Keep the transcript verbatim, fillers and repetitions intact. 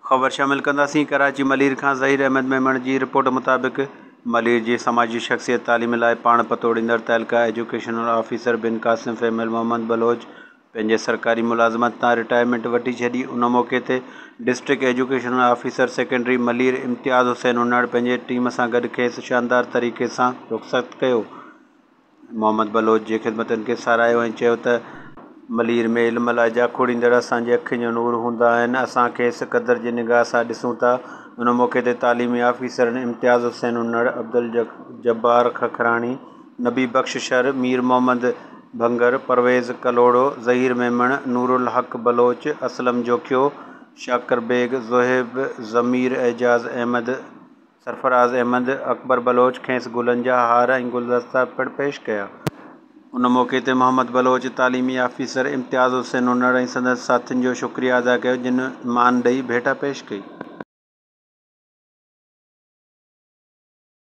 ख़बर शामिल कंदासीं। कराची मलीर खां ज़हीर अहमद मेमण जी रिपोर्ट मुताबिक़ मलीर जी समाजी शख़्सियत तालीम लाइ पाण पतोड़ींदड़ तहलका एजुकेशनल ऑफिसर बिन कासिम फैमिल मोहम्मद बलोच पंहिंजे सरकारी मुलाज़मत तां रिटायरमेंट वठी छॾी। उन मौक़े ते district educational officer secondary Malir Imtiaz Hussain Unar पंहिंजे टीम सां गॾु खेसि शानदार तरीक़े सां रुख़सत कयो। मोहम्मद बलोच जे ख़िदमतनि खे साराहियो ऐं चयो त मलीर में इल्म लाइ जाखोड़ींदड़ असांजे अखियुनि जो नूर हूंदा आहिनि। असां खेसि क़दर जी निगाह सां ॾिसूं था। उन मौक़े ते तालीमी ऑफिसरनि इम्तियाज़ हुसैन उन्नड़, अब्दुल जब्बार खखराणी, नबी बख्श शर, मीर मोहम्मद भंगर, परवेज़ कलोड़ो, ज़हीर मेमण, नूरुल हक़ बलोच, असलम जोखियो, शाकिर बेग, ज़ोहेब ज़मीर, एजाज़ अहमद, सरफराज़ अहमद, अकबर बलोच खेसि गुलनि जा हार ऐं गुलदस्ता पिणु पेश कया। उन मौक़े ते मोहम्मद बलोच तालीमी ऑफिसर इम्तियाज़ हुसैन उन्नड़ ऐं संदसि साथियुनि जो शुक्रिया अदा कयो जिन मान ॾेई भेटा पेश कई।